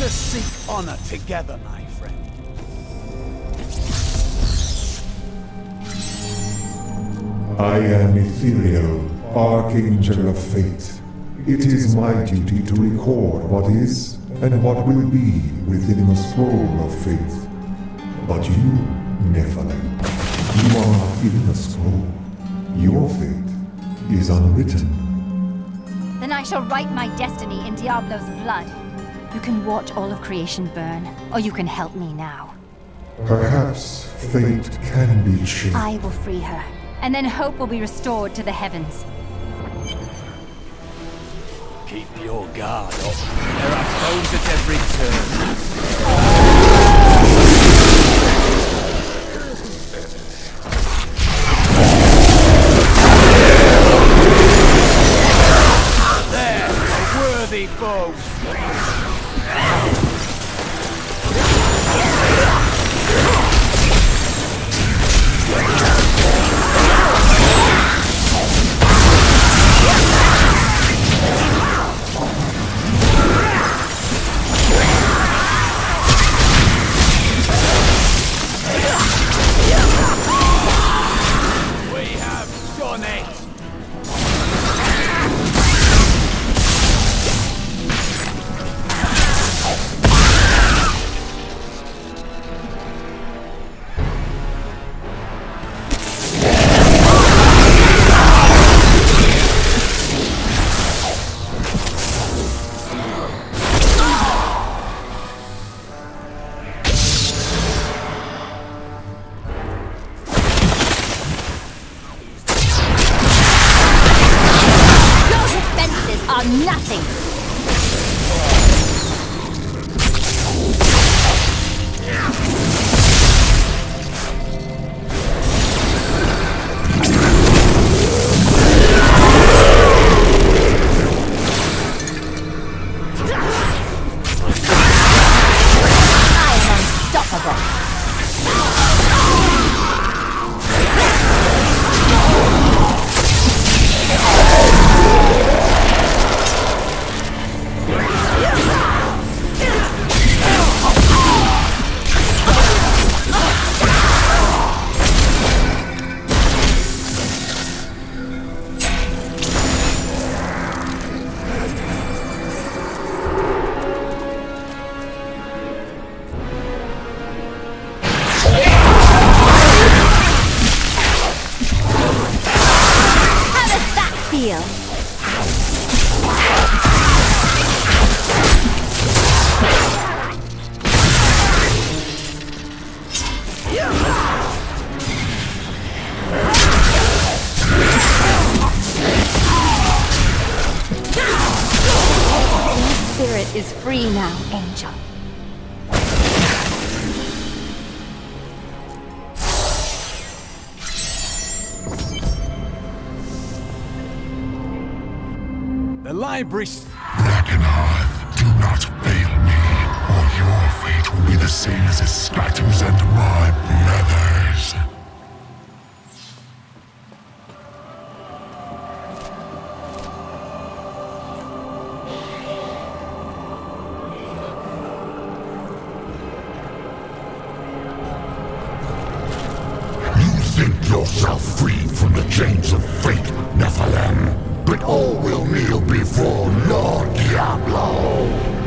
us seek honor together, my friend. I am Ethereal, Archangel of Fate. It is my duty to record what is and what will be within the scroll of fate. But you, Nephilim, you are not in the scroll. Your fate is unwritten. Then I shall write my destiny in Diablo's blood. You can watch all of creation burn, or you can help me now. Perhaps fate can be changed. I will free her, and then hope will be restored to the heavens. Keep your guard up. There are foes at every turn. There, a worthy foe. Nothing! I am unstoppable! Feel. Your spirit is free now, Angel. The library... Drakenhearth, do not fail me, or your fate will be the same as Escratum's and my brothers. You think yourself free from the chains of fate, Nephilim? But all will kneel before Lord Diablo.